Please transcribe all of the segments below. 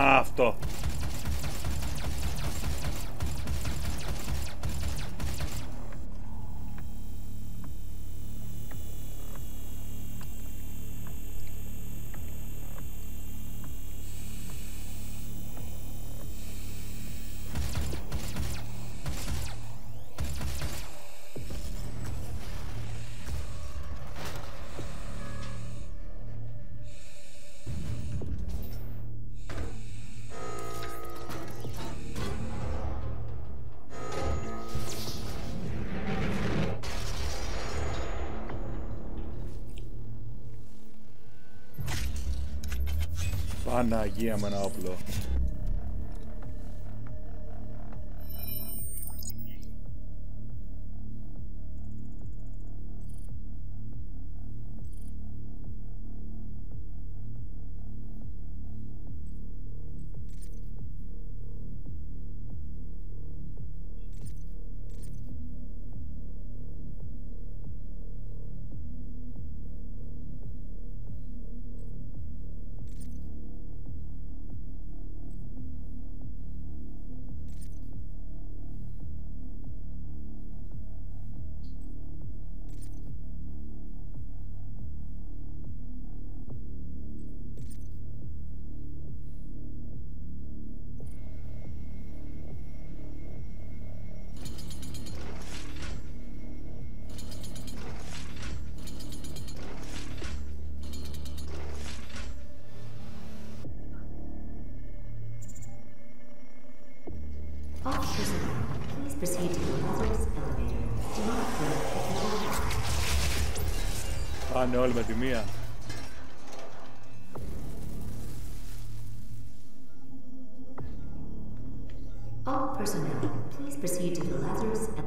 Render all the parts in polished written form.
Α, αυτό. Παναγία με ένα όπλο. Please proceed to the Lazarus elevator. Do not clear the Πάνε όλοι με τη μία. All personnel, please proceed to the Lazarus elevator.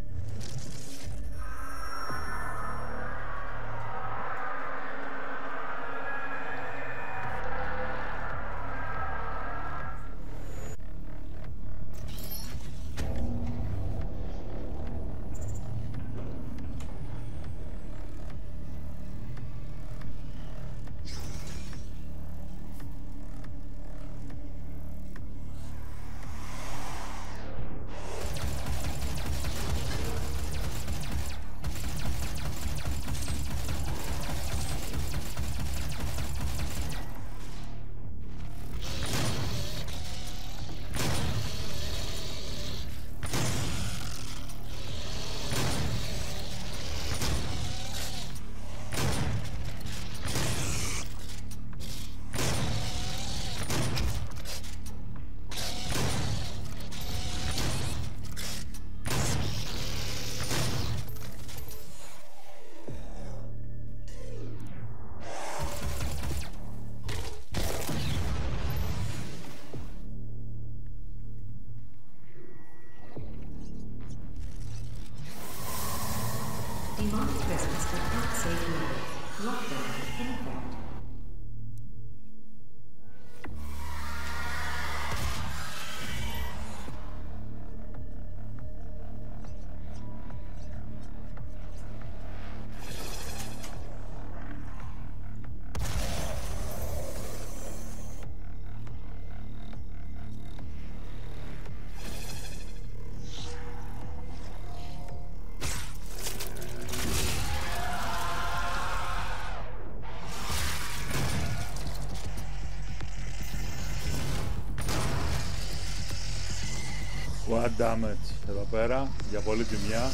Demonic presence that not save you. Lockdown in effect. One damage εδώ πέρα για πολύ τιμιά.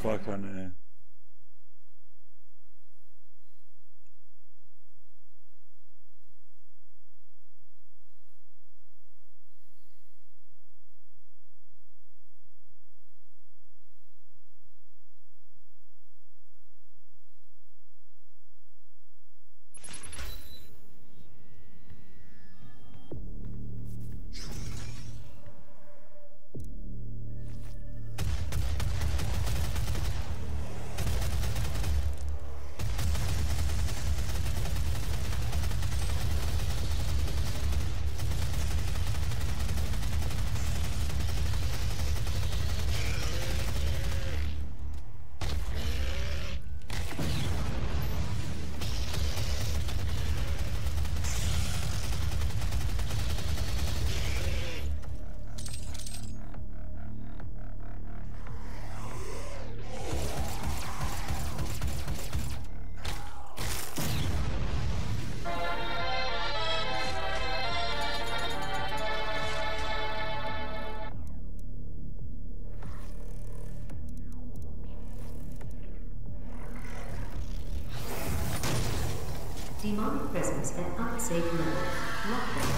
φάκανε. Demonic presence at unsafe levels. Lockdown.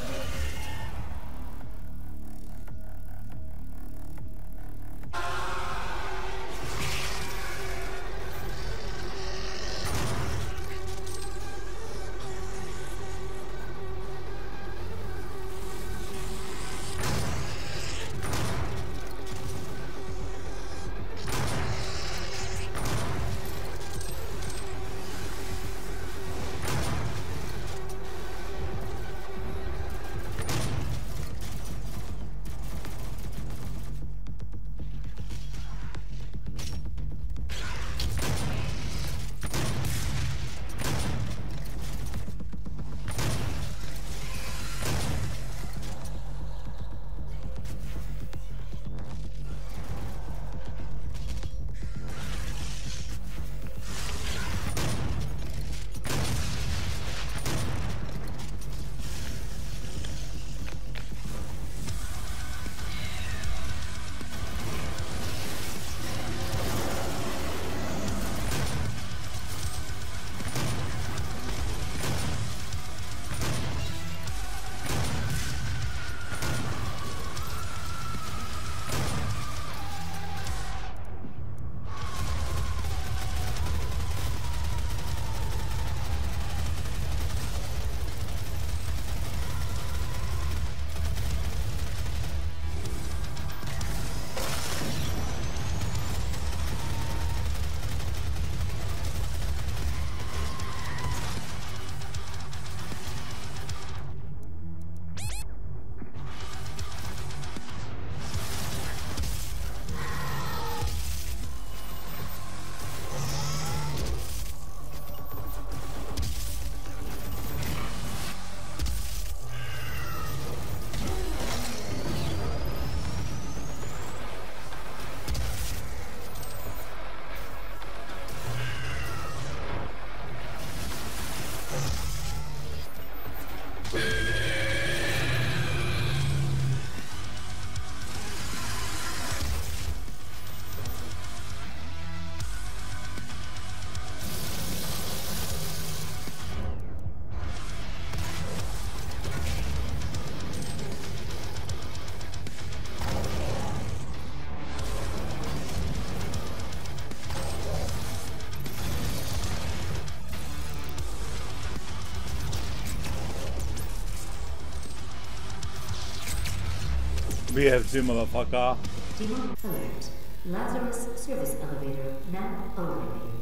BFG, motherfucker. Demonic alert. Lazarus service elevator now arriving.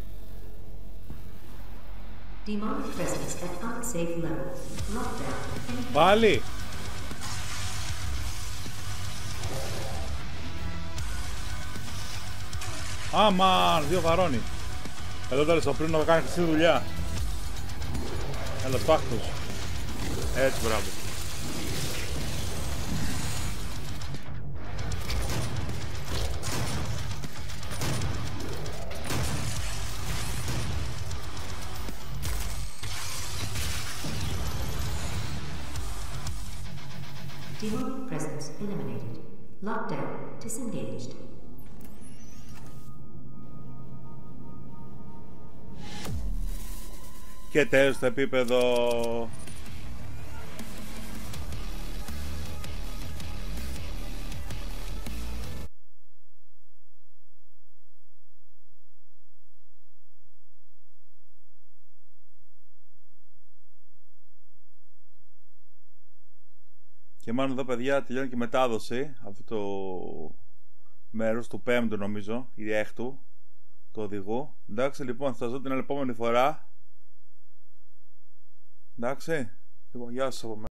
Demonic presence at unsafe levels. Lockdown. Πάλι. Αμάν, δύο βαρώνει. Εδώ τώρα στο πριν να κάνει χρυσή δουλειά. Έλα, σπάχτος. Έτσι, μπράβο. Demonic presence eliminated. Lockdown disengaged. Και τέλος στο επίπεδο. Και μάλλον εδώ, παιδιά, τελειώνει και η μετάδοση αυτό το μέρος του 5ου, νομίζω, ή 6ου του οδηγού. Εντάξει, λοιπόν, θα σας δω την επόμενη φορά. Εντάξει, λοιπόν, γεια σας από μένα.